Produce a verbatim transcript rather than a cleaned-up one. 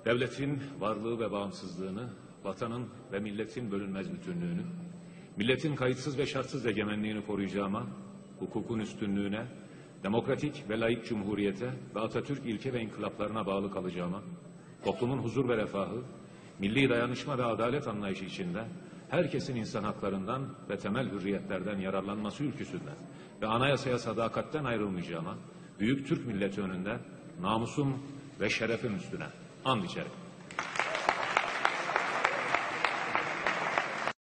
Devletin varlığı ve bağımsızlığını, vatanın ve milletin bölünmez bütünlüğünü, milletin kayıtsız ve şartsız egemenliğini koruyacağıma, hukukun üstünlüğüne, demokratik ve laik cumhuriyete ve Atatürk ilke ve inkılaplarına bağlı kalacağıma, toplumun huzur ve refahı, milli dayanışma ve adalet anlayışı içinde herkesin insan haklarından ve temel hürriyetlerden yararlanması ülküsünden ve anayasaya sadakatten ayrılmayacağıma, büyük Türk milleti önünde namusum ve şerefim üstüne and içerim.